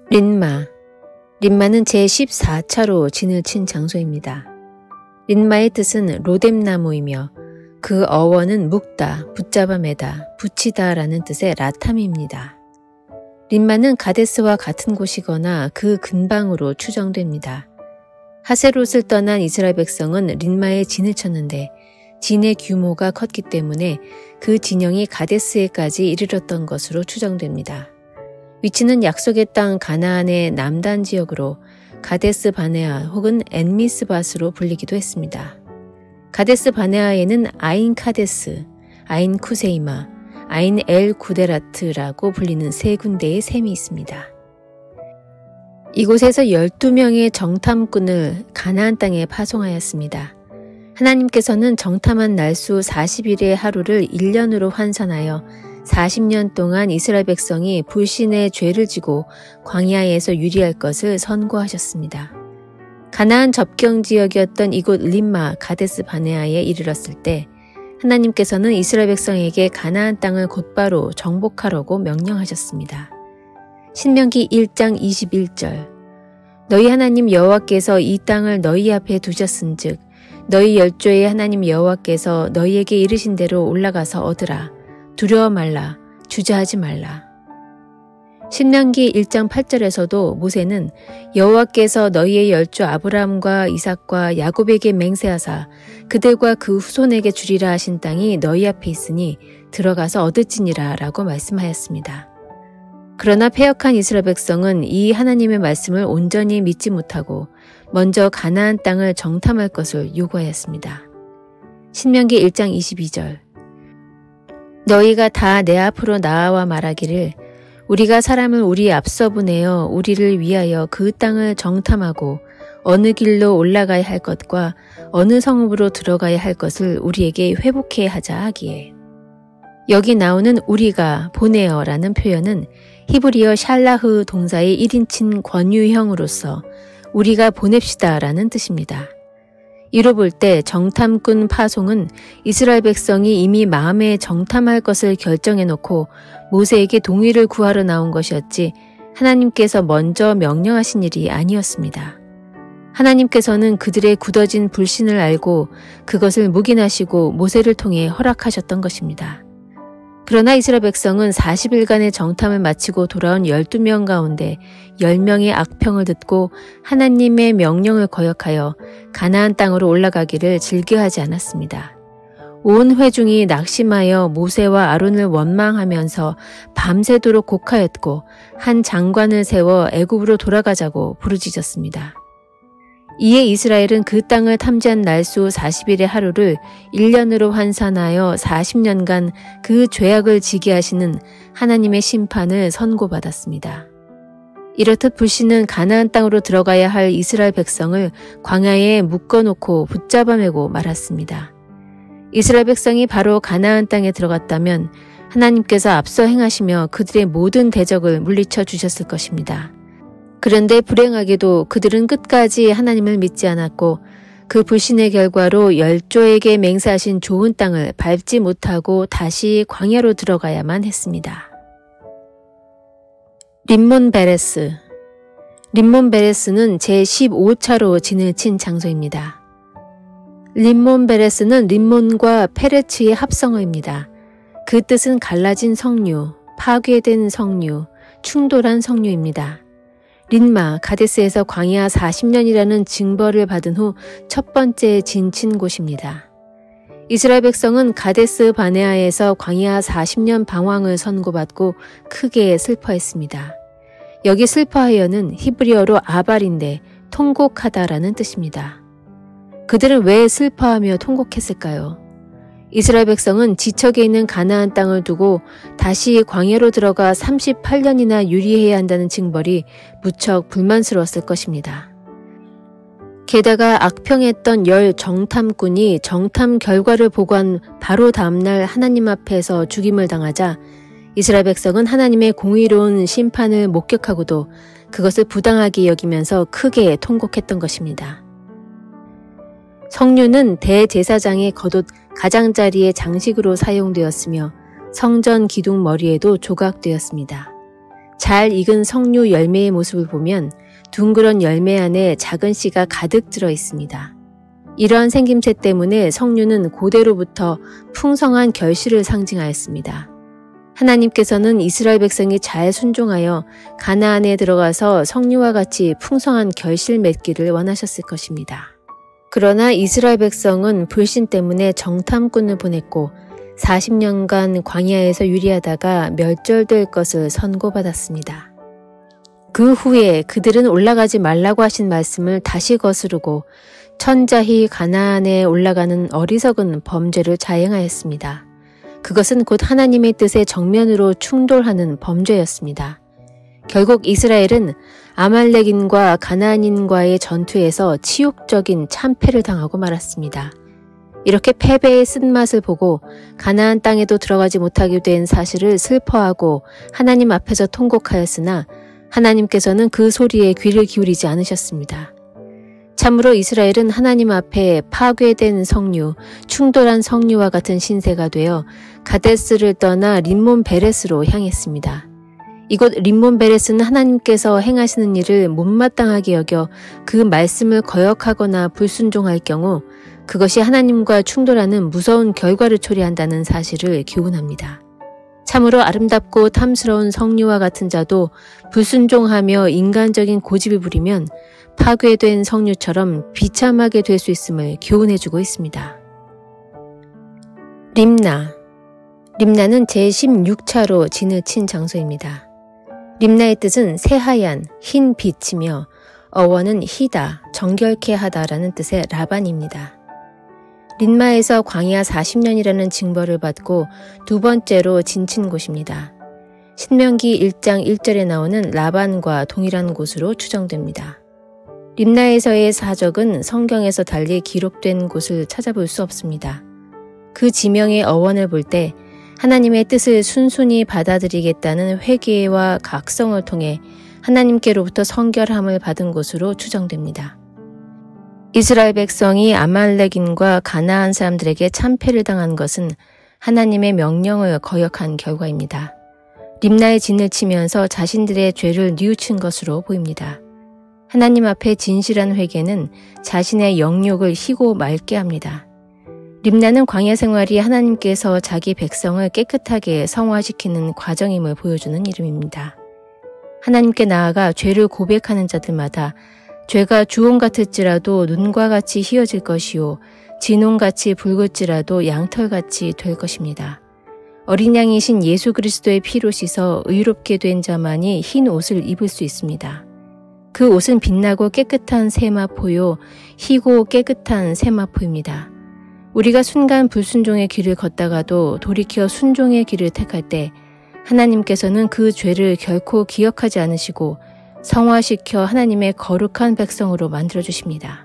린마. 린마는 제14차로 진을 친 장소입니다. 린마의 뜻은 로뎀나무이며 그 어원은 묶다, 붙잡아 매다, 붙이다 라는 뜻의 라탐입니다. 린마는 가데스와 같은 곳이거나 그 근방으로 추정됩니다. 하세롯을 떠난 이스라엘 백성은 린마에 진을 쳤는데 진의 규모가 컸기 때문에 그 진영이 가데스에까지 이르렀던 것으로 추정됩니다. 위치는 약속의 땅 가나안의 남단 지역으로 가데스 바네아 혹은 엔미스밧으로 불리기도 했습니다. 가데스 바네아에는 아인 카데스, 아인 쿠세이마, 아인 엘 구데라트라고 불리는 세 군데의 샘이 있습니다. 이곳에서 12명의 정탐꾼을 가나안 땅에 파송하였습니다. 하나님께서는 정탐한 날수 40일의 하루를 1년으로 환산하여 40년 동안 이스라엘 백성이 불신의 죄를 지고 광야에서 유리할 것을 선고하셨습니다. 가나안 접경 지역이었던 이곳 림마 가데스 바네아에 이르렀을 때 하나님께서는 이스라엘 백성에게 가나안 땅을 곧바로 정복하라고 명령하셨습니다. 신명기 1장 21절 너희 하나님 여호와께서 이 땅을 너희 앞에 두셨은즉 너희 열조의 하나님 여호와께서 너희에게 이르신 대로 올라가서 얻으라. 두려워 말라. 주저하지 말라. 신명기 1장 8절에서도 모세는 여호와께서 너희의 열조 아브라함과 이삭과 야곱에게 맹세하사 그들과 그 후손에게 주리라 하신 땅이 너희 앞에 있으니 들어가서 얻을지니라 라고 말씀하였습니다. 그러나 패역한 이스라엘 백성은 이 하나님의 말씀을 온전히 믿지 못하고 먼저 가나안 땅을 정탐할 것을 요구하였습니다. 신명기 1장 22절 너희가 다 내 앞으로 나아와 말하기를 우리가 사람을 우리 앞서 보내어 우리를 위하여 그 땅을 정탐하고 어느 길로 올라가야 할 것과 어느 성읍으로 들어가야 할 것을 우리에게 회복해 하자 하기에 여기 나오는 우리가 보내어라는 표현은 히브리어 샬라흐 동사의 1인칭 권유형으로서 우리가 보냅시다 라는 뜻입니다. 이로 볼 때 정탐꾼 파송은 이스라엘 백성이 이미 마음에 정탐할 것을 결정해 놓고 모세에게 동의를 구하러 나온 것이었지 하나님께서 먼저 명령하신 일이 아니었습니다. 하나님께서는 그들의 굳어진 불신을 알고 그것을 묵인하시고 모세를 통해 허락하셨던 것입니다. 그러나 이스라엘 백성은 40일간의 정탐을 마치고 돌아온 12명 가운데 10명의 악평을 듣고 하나님의 명령을 거역하여 가나안 땅으로 올라가기를 즐겨하지 않았습니다. 온 회중이 낙심하여 모세와 아론을 원망하면서 밤새도록 곡하였고 한 장관을 세워 애굽으로 돌아가자고 부르짖었습니다. 이에 이스라엘은 그 땅을 탐지한 날수 40일의 하루를 1년으로 환산하여 40년간 그 죄악을 지게 하시는 하나님의 심판을 선고받았습니다. 이렇듯 불신은 가나안 땅으로 들어가야 할 이스라엘 백성을 광야에 묶어놓고 붙잡아매고 말았습니다. 이스라엘 백성이 바로 가나안 땅에 들어갔다면 하나님께서 앞서 행하시며 그들의 모든 대적을 물리쳐 주셨을 것입니다. 그런데 불행하게도 그들은 끝까지 하나님을 믿지 않았고 그 불신의 결과로 열조에게 맹세하신 좋은 땅을 밟지 못하고 다시 광야로 들어가야만 했습니다. 림몬 베레스. 림몬 베레스는 제15차로 진을 친 장소입니다. 림몬 베레스는 림몬과 페레츠의 합성어입니다. 그 뜻은 갈라진 성류, 파괴된 성류, 충돌한 성류입니다. 린마, 가데스에서 광야 40년이라는 징벌을 받은 후 첫 번째 진친 곳입니다. 이스라엘 백성은 가데스 바네아에서 광야 40년 방황을 선고받고 크게 슬퍼했습니다. 여기 슬퍼하여는 히브리어로 아발인데 통곡하다라는 뜻입니다. 그들은 왜 슬퍼하며 통곡했을까요? 이스라엘 백성은 지척에 있는 가나안 땅을 두고 다시 광야로 들어가 38년이나 유리해야 한다는 징벌이 무척 불만스러웠을 것입니다. 게다가 악평했던 10 정탐꾼이 정탐 결과를 보고한 바로 다음날 하나님 앞에서 죽임을 당하자 이스라엘 백성은 하나님의 공의로운 심판을 목격하고도 그것을 부당하게 여기면서 크게 통곡했던 것입니다. 성류는 대제사장의 겉옷 가장자리의 장식으로 사용되었으며 성전 기둥 머리에도 조각되었습니다. 잘 익은 석류 열매의 모습을 보면 둥그런 열매 안에 작은 씨가 가득 들어 있습니다. 이러한 생김새 때문에 석류는 고대로부터 풍성한 결실을 상징하였습니다. 하나님께서는 이스라엘 백성이 잘 순종하여 가나안에 들어가서 석류와 같이 풍성한 결실 맺기를 원하셨을 것입니다. 그러나 이스라엘 백성은 불신 때문에 정탐꾼을 보냈고 40년간 광야에서 유리하다가 멸절될 것을 선고받았습니다. 그 후에 그들은 올라가지 말라고 하신 말씀을 다시 거스르고 천자히 가나안에 올라가는 어리석은 범죄를 자행하였습니다. 그것은 곧 하나님의 뜻에 정면으로 충돌하는 범죄였습니다. 결국 이스라엘은 아말렉인과 가나안인과의 전투에서 치욕적인 참패를 당하고 말았습니다. 이렇게 패배의 쓴맛을 보고 가나안 땅에도 들어가지 못하게 된 사실을 슬퍼하고 하나님 앞에서 통곡하였으나 하나님께서는 그 소리에 귀를 기울이지 않으셨습니다. 참으로 이스라엘은 하나님 앞에 파괴된 석류, 충돌한 석류와 같은 신세가 되어 가데스를 떠나 림몬 베레스로 향했습니다. 이곳 림몬 베레스는 하나님께서 행하시는 일을 못마땅하게 여겨 그 말씀을 거역하거나 불순종할 경우 그것이 하나님과 충돌하는 무서운 결과를 초래한다는 사실을 교훈합니다. 참으로 아름답고 탐스러운 석류와 같은 자도 불순종하며 인간적인 고집을 부리면 파괴된 석류처럼 비참하게 될 수 있음을 교훈해주고 있습니다. 림나는 제16차로 진을 친 장소입니다. 림나의 뜻은 새하얀, 흰 빛이며 어원은 희다, 정결케 하다라는 뜻의 라반입니다. 림마에서 광야 40년이라는 징벌을 받고 두 번째로 진친 곳입니다. 신명기 1장 1절에 나오는 라반과 동일한 곳으로 추정됩니다. 림나에서의 사적은 성경에서 달리 기록된 곳을 찾아볼 수 없습니다. 그 지명의 어원을 볼 때 하나님의 뜻을 순순히 받아들이겠다는 회개와 각성을 통해 하나님께로부터 성결함을 받은 곳으로 추정됩니다. 이스라엘 백성이 아말렉인과 가나안 사람들에게 참패를 당한 것은 하나님의 명령을 거역한 결과입니다. 림나에 진을 치면서 자신들의 죄를 뉘우친 것으로 보입니다. 하나님 앞에 진실한 회개는 자신의 영욕을 희고 맑게 합니다. 림나는 광야 생활이 하나님께서 자기 백성을 깨끗하게 성화시키는 과정임을 보여주는 이름입니다. 하나님께 나아가 죄를 고백하는 자들마다 죄가 주홍 같을지라도 눈과 같이 희어질 것이요 진홍같이 붉을지라도 양털같이 될 것입니다. 어린 양이신 예수 그리스도의 피로 씻어 의롭게 된 자만이 흰 옷을 입을 수 있습니다. 그 옷은 빛나고 깨끗한 세마포요 희고 깨끗한 세마포입니다. 우리가 순간 불순종의 길을 걷다가도 돌이켜 순종의 길을 택할 때 하나님께서는 그 죄를 결코 기억하지 않으시고 성화시켜 하나님의 거룩한 백성으로 만들어주십니다.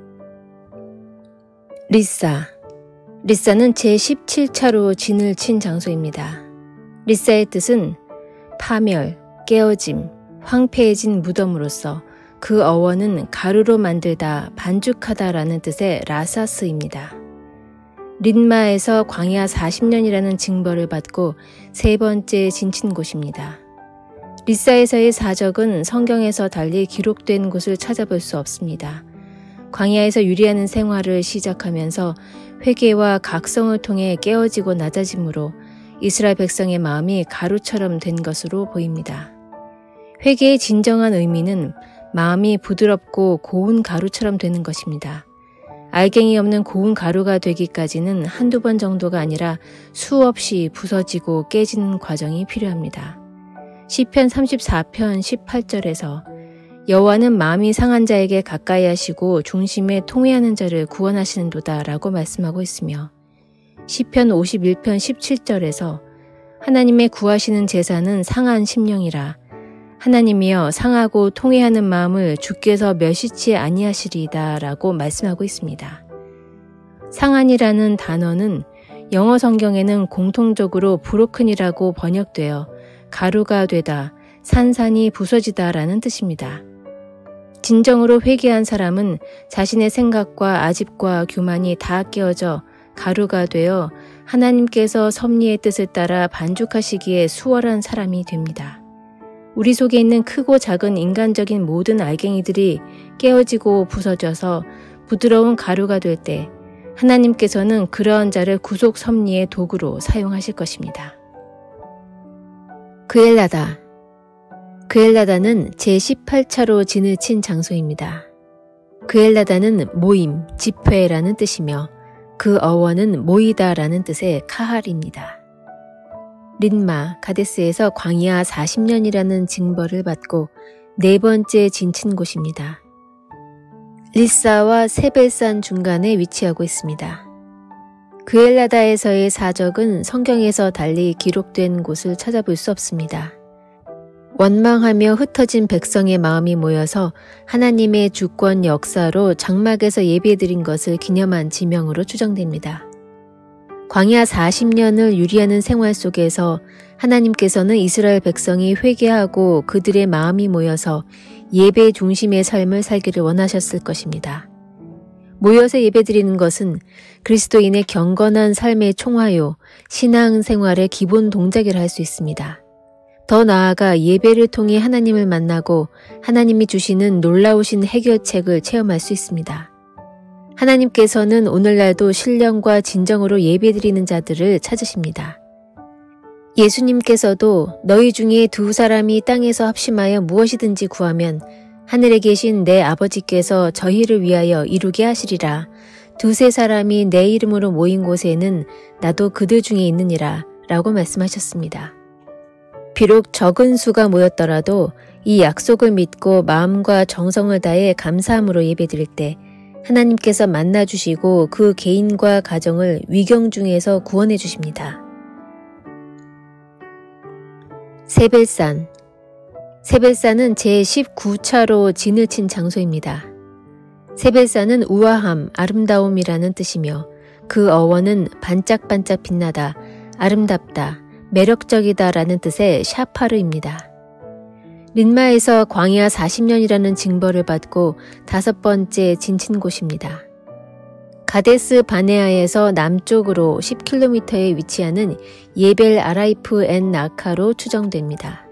리사는 제17차로 진을 친 장소입니다. 리사의 뜻은 파멸, 깨어짐, 황폐해진 무덤으로서 그 어원은 가루로 만들다, 반죽하다라는 뜻의 라사스입니다. 림마에서 광야 40년이라는 징벌을 받고 세 번째 진친 곳입니다. 리사에서의 사적은 성경에서 달리 기록된 곳을 찾아볼 수 없습니다. 광야에서 유리하는 생활을 시작하면서 회개와 각성을 통해 깨어지고 낮아짐으로 이스라엘 백성의 마음이 가루처럼 된 것으로 보입니다. 회개의 진정한 의미는 마음이 부드럽고 고운 가루처럼 되는 것입니다. 알갱이 없는 고운 가루가 되기까지는 한두 번 정도가 아니라 수없이 부서지고 깨지는 과정이 필요합니다. 시편 34편 18절에서 여호와는 마음이 상한 자에게 가까이 하시고 중심에 통회하는 자를 구원하시는도다 라고 말씀하고 있으며 시편 51편 17절에서 하나님의 구하시는 제사는 상한 심령이라 하나님이여 상하고 통회하는 마음을 주께서 멸시치 아니하시리이다 라고 말씀하고 있습니다. 상한이라는 단어는 영어 성경에는 공통적으로 브로큰이라고 번역되어 가루가 되다, 산산이 부서지다 라는 뜻입니다. 진정으로 회개한 사람은 자신의 생각과 아집과 교만이 다 깨어져 가루가 되어 하나님께서 섭리의 뜻을 따라 반죽하시기에 수월한 사람이 됩니다. 우리 속에 있는 크고 작은 인간적인 모든 알갱이들이 깨어지고 부서져서 부드러운 가루가 될 때 하나님께서는 그러한 자를 구속 섭리의 도구로 사용하실 것입니다. 그엘라다. 그엘라다는 제18차로 진을 친 장소입니다. 그엘라다는 모임, 집회라는 뜻이며 그 어원은 모이다라는 뜻의 카할입니다. 린마, 가데스에서 광야 40년이라는 징벌을 받고 네 번째 진친 곳입니다. 리사와 세벨산 중간에 위치하고 있습니다. 그엘라다에서의 사적은 성경에서 달리 기록된 곳을 찾아볼 수 없습니다. 원망하며 흩어진 백성의 마음이 모여서 하나님의 주권 역사로 장막에서 예배드린 것을 기념한 지명으로 추정됩니다. 광야 40년을 유리하는 생활 속에서 하나님께서는 이스라엘 백성이 회개하고 그들의 마음이 모여서 예배 중심의 삶을 살기를 원하셨을 것입니다. 모여서 예배드리는 것은 그리스도인의 경건한 삶의 총화요, 신앙생활의 기본 동작이라 할 수 있습니다. 더 나아가 예배를 통해 하나님을 만나고 하나님이 주시는 놀라우신 해결책을 체험할 수 있습니다. 하나님께서는 오늘날도 신령과 진정으로 예배드리는 자들을 찾으십니다. 예수님께서도 너희 중에 두 사람이 땅에서 합심하여 무엇이든지 구하면 하늘에 계신 내 아버지께서 저희를 위하여 이루게 하시리라. 두세 사람이 내 이름으로 모인 곳에는 나도 그들 중에 있느니라 라고 말씀하셨습니다. 비록 적은 수가 모였더라도 이 약속을 믿고 마음과 정성을 다해 감사함으로 예배드릴 때 하나님께서 만나주시고 그 개인과 가정을 위경 중에서 구원해 주십니다. 세벨산. 세벨산은 제19차로 진을 친 장소입니다. 세벨산은 우아함, 아름다움이라는 뜻이며 그 어원은 반짝반짝 빛나다, 아름답다, 매력적이다 라는 뜻의 샤파르입니다. 린마에서 광야 40년이라는 징벌을 받고 다섯 번째 진친 곳입니다. 가데스 바네아에서 남쪽으로 10km에 위치하는 예벨 아라이프 엔 나카로 추정됩니다.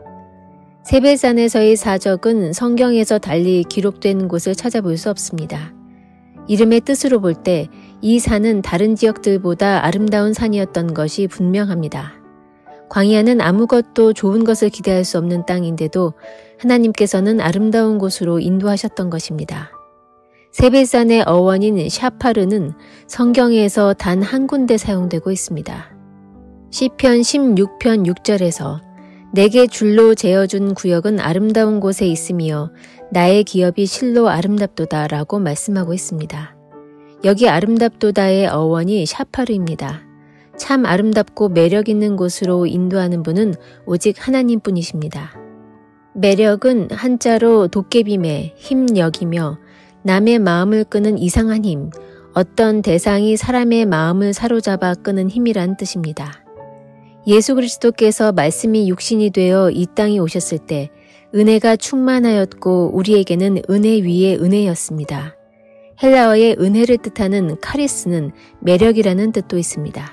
세벨산에서의 사적은 성경에서 달리 기록된 곳을 찾아볼 수 없습니다. 이름의 뜻으로 볼 때 이 산은 다른 지역들보다 아름다운 산이었던 것이 분명합니다. 광야는 아무것도 좋은 것을 기대할 수 없는 땅인데도 하나님께서는 아름다운 곳으로 인도하셨던 것입니다. 세벨산의 어원인 샤파르는 성경에서 단 한 군데 사용되고 있습니다. 시편 16편 6절에서 내게 줄로 재어준 구역은 아름다운 곳에 있으며 나의 기업이 실로 아름답도다 라고 말씀하고 있습니다. 여기 아름답도다의 어원이 샤파르입니다. 참 아름답고 매력 있는 곳으로 인도하는 분은 오직 하나님뿐이십니다. 매력은 한자로 도깨비매, 힘력이며 남의 마음을 끄는 이상한 힘, 어떤 대상이 사람의 마음을 사로잡아 끄는 힘이란 뜻입니다. 예수 그리스도께서 말씀이 육신이 되어 이 땅에 오셨을 때 은혜가 충만하였고 우리에게는 은혜 위에 은혜였습니다. 헬라어의 은혜를 뜻하는 카리스는 매력이라는 뜻도 있습니다.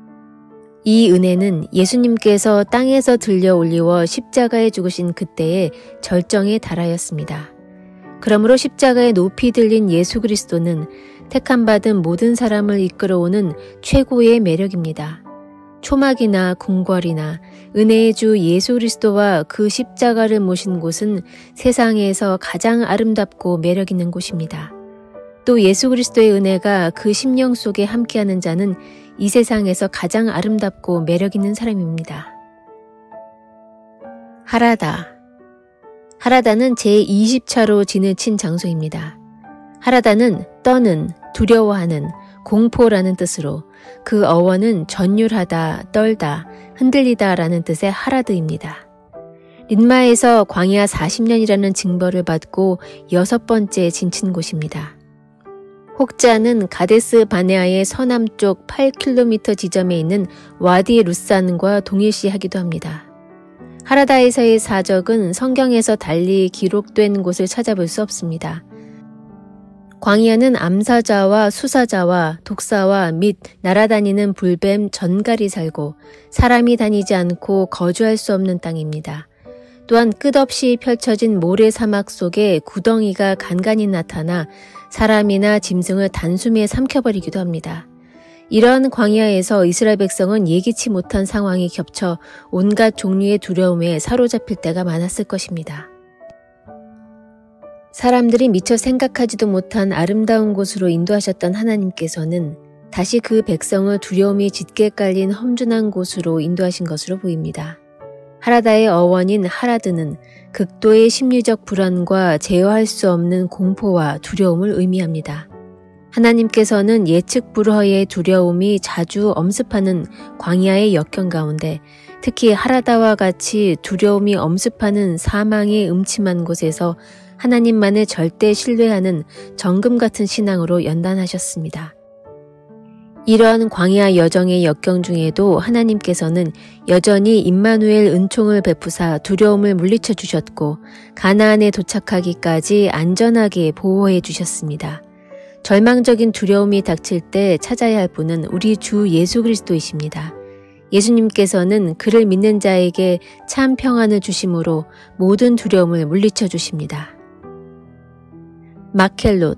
이 은혜는 예수님께서 땅에서 들려 올리워 십자가에 죽으신 그때의 절정에 달하였습니다. 그러므로 십자가에 높이 들린 예수 그리스도는 택함받은 모든 사람을 이끌어오는 최고의 매력입니다. 초막이나 궁궐이나 은혜의 주 예수 그리스도와 그 십자가를 모신 곳은 세상에서 가장 아름답고 매력 있는 곳입니다. 또 예수 그리스도의 은혜가 그 심령 속에 함께하는 자는 이 세상에서 가장 아름답고 매력 있는 사람입니다. 하라다. 하라다는 제20차로 진을 친 장소입니다. 하라다는 떠는, 두려워하는, 공포라는 뜻으로 그 어원은 전율하다, 떨다, 흔들리다 라는 뜻의 하라드입니다. 린마에서 광야 40년이라는 징벌을 받고 여섯 번째 진친 곳입니다. 혹자는 가데스 바네아의 서남쪽 8km 지점에 있는 와디 루산과 동일시하기도 합니다. 하라다에서의 사적은 성경에서 달리 기록된 곳을 찾아볼 수 없습니다. 광야는 암사자와 수사자와 독사와 및 날아다니는 불뱀 전갈이 살고 사람이 다니지 않고 거주할 수 없는 땅입니다. 또한 끝없이 펼쳐진 모래 사막 속에 구덩이가 간간히 나타나 사람이나 짐승을 단숨에 삼켜버리기도 합니다. 이러한 광야에서 이스라엘 백성은 예기치 못한 상황이 겹쳐 온갖 종류의 두려움에 사로잡힐 때가 많았을 것입니다. 사람들이 미처 생각하지도 못한 아름다운 곳으로 인도하셨던 하나님께서는 다시 그 백성을 두려움이 짙게 깔린 험준한 곳으로 인도하신 것으로 보입니다. 하라다의 어원인 하라드는 극도의 심리적 불안과 제어할 수 없는 공포와 두려움을 의미합니다. 하나님께서는 예측 불허의 두려움이 자주 엄습하는 광야의 역경 가운데 특히 하라다와 같이 두려움이 엄습하는 사망의 음침한 곳에서 하나님만을 절대 신뢰하는 정금 같은 신앙으로 연단하셨습니다. 이러한 광야 여정의 역경 중에도 하나님께서는 여전히 임마누엘 은총을 베푸사 두려움을 물리쳐 주셨고 가나안에 도착하기까지 안전하게 보호해 주셨습니다. 절망적인 두려움이 닥칠 때 찾아야 할 분은 우리 주 예수 그리스도이십니다. 예수님께서는 그를 믿는 자에게 참 평안을 주심으로 모든 두려움을 물리쳐 주십니다. 마켈롯.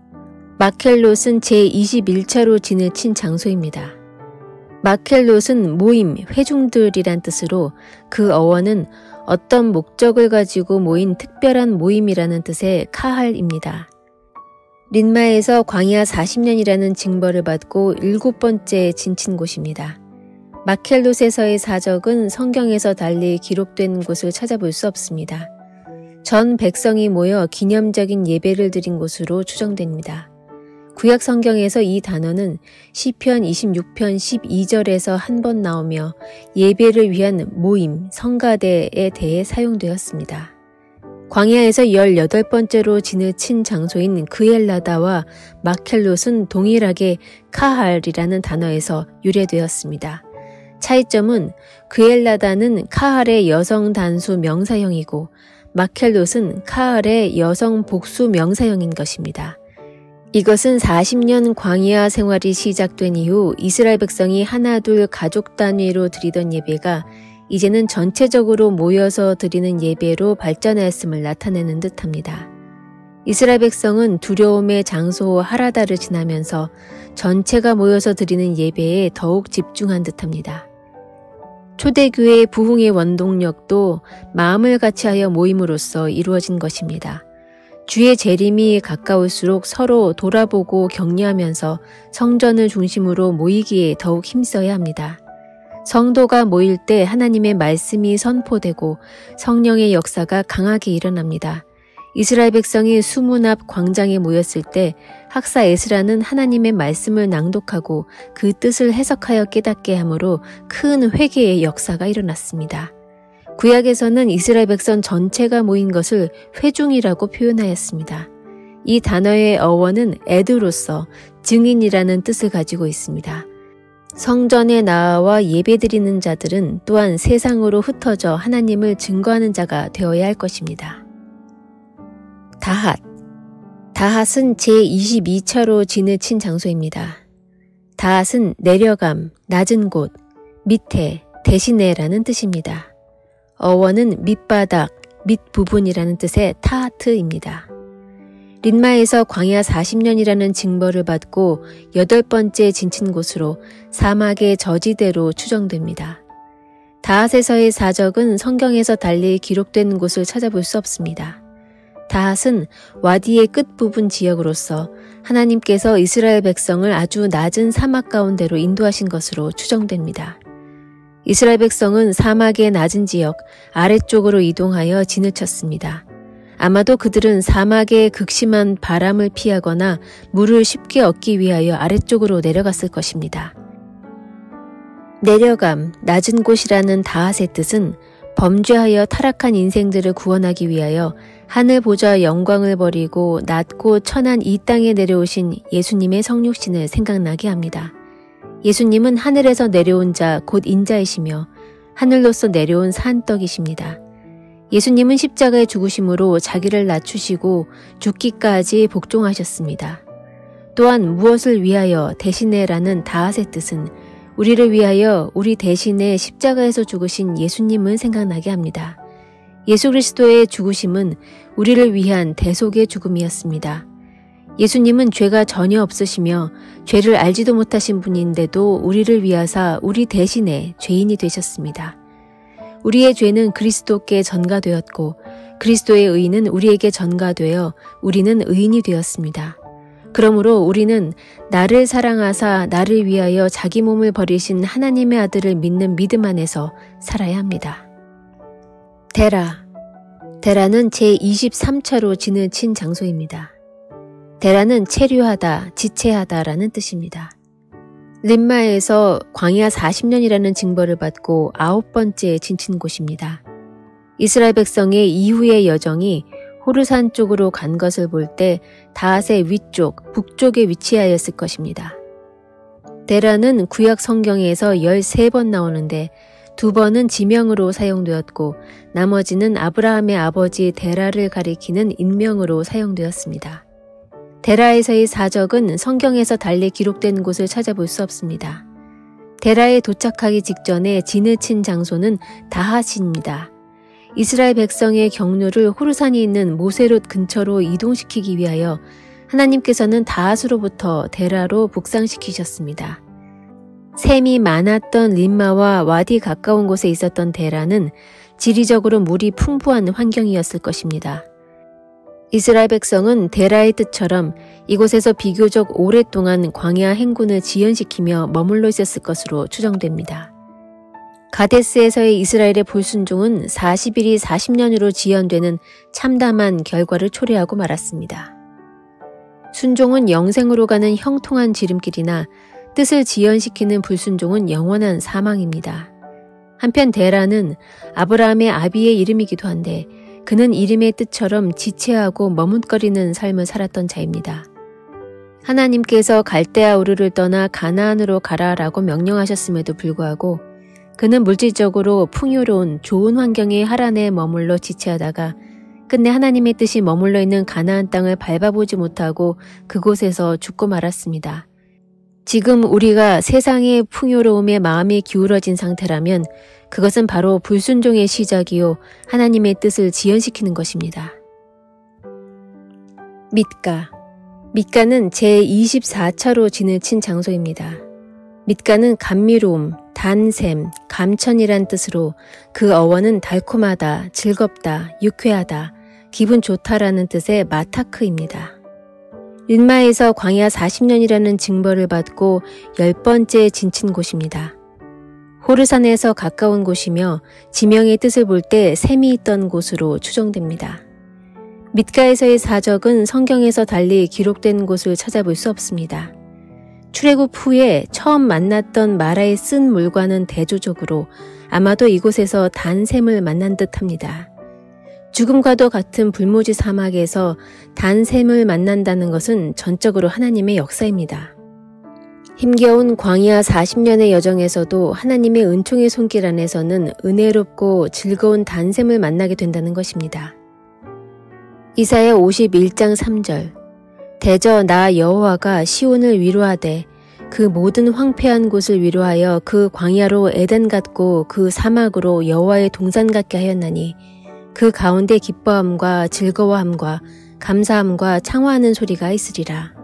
마켈롯은 제21차로 진을 친 장소입니다. 마켈롯은 모임, 회중들이란 뜻으로 그 어원은 어떤 목적을 가지고 모인 특별한 모임이라는 뜻의 카할입니다. 린마에서 광야 40년이라는 징벌을 받고 7번째 진친 곳입니다. 마켈롯에서의 사적은 성경에서 달리 기록된 곳을 찾아볼 수 없습니다. 전 백성이 모여 기념적인 예배를 드린 곳으로 추정됩니다. 구약 성경에서 이 단어는 시편 26편 12절에서 한 번 나오며 예배를 위한 모임, 성가대에 대해 사용되었습니다. 광야에서 18번째로 진을 친 장소인 그엘라다와 마켈롯은 동일하게 카할이라는 단어에서 유래되었습니다. 차이점은 그엘라다는 카할의 여성 단수 명사형이고 마켈롯은 카할의 여성 복수 명사형인 것입니다. 이것은 40년 광야 생활이 시작된 이후 이스라엘 백성이 하나둘 가족 단위로 드리던 예배가 이제는 전체적으로 모여서 드리는 예배로 발전하였음을 나타내는 듯합니다. 이스라엘 백성은 두려움의 장소 하라다를 지나면서 전체가 모여서 드리는 예배에 더욱 집중한 듯합니다. 초대교회의 부흥의 원동력도 마음을 같이하여 모임으로써 이루어진 것입니다. 주의 재림이 가까울수록 서로 돌아보고 격려하면서 성전을 중심으로 모이기에 더욱 힘써야 합니다. 성도가 모일 때 하나님의 말씀이 선포되고 성령의 역사가 강하게 일어납니다. 이스라엘 백성이 수문 앞 광장에 모였을 때 학사 에스라는 하나님의 말씀을 낭독하고 그 뜻을 해석하여 깨닫게 하므로 큰 회개의 역사가 일어났습니다. 구약에서는 이스라엘 백성 전체가 모인 것을 회중이라고 표현하였습니다. 이 단어의 어원은 에드로서 증인이라는 뜻을 가지고 있습니다. 성전에 나와 예배드리는 자들은 또한 세상으로 흩어져 하나님을 증거하는 자가 되어야 할 것입니다. 다핫. 다핫은 제22차로 진을 친 장소입니다. 다핫은 내려감, 낮은 곳, 밑에, 대신에라는 뜻입니다. 어원은 밑바닥, 밑부분이라는 뜻의 타하트입니다. 린마에서 광야 40년이라는 징벌을 받고 8번째 진친 곳으로 사막의 저지대로 추정됩니다. 다핫에서의 사적은 성경에서 달리 기록된 곳을 찾아볼 수 없습니다. 다핫은 와디의 끝부분 지역으로서 하나님께서 이스라엘 백성을 아주 낮은 사막 가운데로 인도하신 것으로 추정됩니다. 이스라엘 백성은 사막의 낮은 지역 아래쪽으로 이동하여 진을 쳤습니다. 아마도 그들은 사막의 극심한 바람을 피하거나 물을 쉽게 얻기 위하여 아래쪽으로 내려갔을 것입니다. 내려감, 낮은 곳이라는 다핫의 뜻은 범죄하여 타락한 인생들을 구원하기 위하여 하늘 보좌 영광을 버리고 낮고 천한 이 땅에 내려오신 예수님의 성육신을 생각나게 합니다. 예수님은 하늘에서 내려온 자 곧 인자이시며 하늘로서 내려온 산떡이십니다. 예수님은 십자가의 죽으심으로 자기를 낮추시고 죽기까지 복종하셨습니다. 또한 무엇을 위하여 대신에라는 다핫의 뜻은 우리를 위하여 우리 대신에 십자가에서 죽으신 예수님을 생각나게 합니다. 예수 그리스도의 죽으심은 우리를 위한 대속의 죽음이었습니다. 예수님은 죄가 전혀 없으시며 죄를 알지도 못하신 분인데도 우리를 위하사 우리 대신에 죄인이 되셨습니다. 우리의 죄는 그리스도께 전가되었고 그리스도의 의는 우리에게 전가되어 우리는 의인이 되었습니다. 그러므로 우리는 나를 사랑하사 나를 위하여 자기 몸을 버리신 하나님의 아들을 믿는 믿음 안에서 살아야 합니다. 데라는 제23차로 진을 친 장소입니다. 데라는 체류하다, 지체하다라는 뜻입니다. 림마에서 광야 40년이라는 징벌을 받고 9번째 진친 곳입니다. 이스라엘 백성의 이후의 여정이 호르산 쪽으로 간 것을 볼 때 다핫의 위쪽, 북쪽에 위치하였을 것입니다. 데라는 구약 성경에서 13번 나오는데 2번은 지명으로 사용되었고 나머지는 아브라함의 아버지 데라를 가리키는 인명으로 사용되었습니다. 데라에서의 사적은 성경에서 달리 기록된 곳을 찾아볼 수 없습니다. 데라에 도착하기 직전에 진을 친 장소는 다핫입니다. 이스라엘 백성의 경로를 호르산이 있는 모세롯 근처로 이동시키기 위하여 하나님께서는 다핫으로부터 데라로 북상시키셨습니다. 샘이 많았던 림마와 와디 가까운 곳에 있었던 데라는 지리적으로 물이 풍부한 환경이었을 것입니다. 이스라엘 백성은 데라의 뜻처럼 이곳에서 비교적 오랫동안 광야 행군을 지연시키며 머물러 있었을 것으로 추정됩니다. 가데스에서의 이스라엘의 불순종은 40일이 40년으로 지연되는 참담한 결과를 초래하고 말았습니다. 순종은 영생으로 가는 형통한 지름길이나 뜻을 지연시키는 불순종은 영원한 사망입니다. 한편 데라는 아브라함의 아비의 이름이기도 한데 그는 이름의 뜻처럼 지체하고 머뭇거리는 삶을 살았던 자입니다. 하나님께서 갈대아 우르를 떠나 가나안으로 가라라고 명령하셨음에도 불구하고 그는 물질적으로 풍요로운 좋은 환경의 하란에 머물러 지체하다가 끝내 하나님의 뜻이 머물러 있는 가나안 땅을 밟아보지 못하고 그곳에서 죽고 말았습니다. 지금 우리가 세상의 풍요로움에 마음이 기울어진 상태라면 그것은 바로 불순종의 시작이요 하나님의 뜻을 지연시키는 것입니다. 밑가는 제24차로 진을 친 장소입니다. 밑가는 감미로움, 단샘, 감천이란 뜻으로 그 어원은 달콤하다, 즐겁다, 유쾌하다, 기분 좋다라는 뜻의 마타크입니다. 림마에서 광야 40년이라는 징벌을 받고 10번째 진친 곳입니다. 호르산에서 가까운 곳이며 지명의 뜻을 볼 때 샘이 있던 곳으로 추정됩니다. 밑가에서의 사적은 성경에서 달리 기록된 곳을 찾아볼 수 없습니다. 출애굽 후에 처음 만났던 마라의 쓴 물과는 대조적으로 아마도 이곳에서 단샘을 만난 듯합니다. 죽음과도 같은 불모지 사막에서 단샘을 만난다는 것은 전적으로 하나님의 역사입니다. 힘겨운 광야 40년의 여정에서도 하나님의 은총의 손길 안에서는 은혜롭고 즐거운 단샘을 만나게 된다는 것입니다. 이사야 51장 3절 대저 나 여호와가 시온을 위로하되 그 모든 황폐한 곳을 위로하여 그 광야로 에덴 같고 그 사막으로 여호와의 동산 같게 하였나니 그 가운데 기뻐함과 즐거워함과 감사함과 창화하는 소리가 있으리라.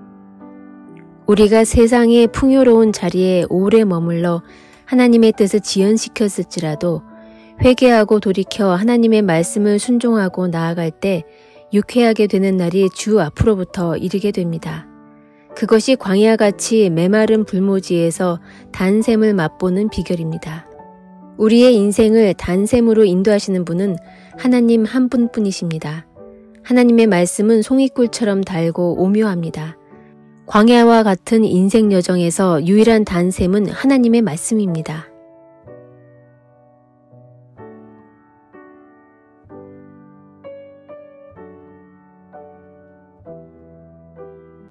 우리가 세상의 풍요로운 자리에 오래 머물러 하나님의 뜻을 지연시켰을지라도 회개하고 돌이켜 하나님의 말씀을 순종하고 나아갈 때 유쾌하게 되는 날이 주 앞으로부터 이르게 됩니다. 그것이 광야같이 메마른 불모지에서 단샘을 맛보는 비결입니다. 우리의 인생을 단샘으로 인도하시는 분은 하나님 한 분뿐이십니다. 하나님의 말씀은 송이꿀처럼 달고 오묘합니다. 광야와 같은 인생 여정에서 유일한 단샘은 하나님의 말씀입니다.